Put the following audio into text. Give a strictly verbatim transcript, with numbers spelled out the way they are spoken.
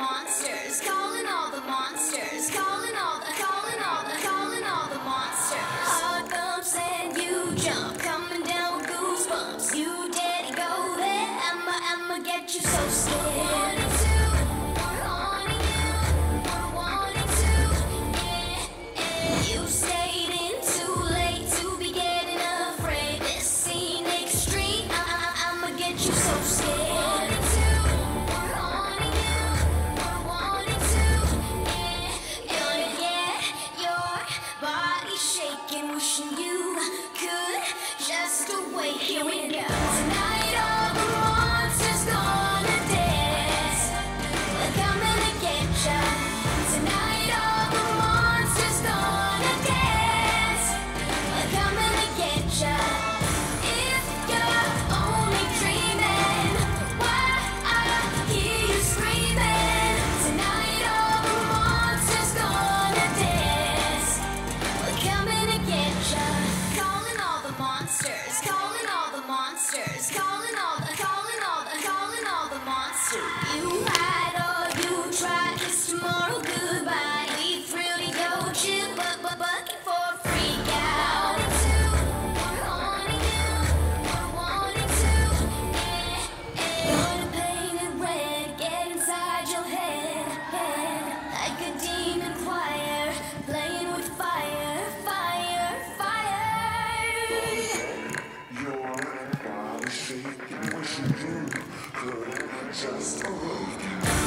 monsters, calling all the monsters, calling all the, calling all the, calling all the monsters. Hard bumps and you jump, coming down with goosebumps. You daddy go there, I'ma, I'ma get you so scared. Wanting to, wanting you, wanting to, yeah, yeah. You stayed in too late to be getting afraid. This scene extreme, I, I, I'ma get you so scared. Wanting to, wanting you, wanting to, yeah, gonna get your body shaking, wishing you could just awake. Here we go. Tonight all the monsters gonna dance. They're coming to get ya. Tonight all the monsters gonna dance. They're coming to get ya. If you're only dreaming, why I hear you screaming. Tonight all the monsters gonna dance. They're coming to get ya. Calling all the monsters, calling all the monsters, calling all the, calling all the, calling all the monsters. You hide or you try, kiss tomorrow goodbye. We thrill to go chill, but but bucket for a freak out. Wanting to, wanting you, wanting to, yeah, yeah. Gonna paint it red, get inside your head, head. Like a demon choir, playing with fire, fire, fire. Your body shaking, wishing you could just awake.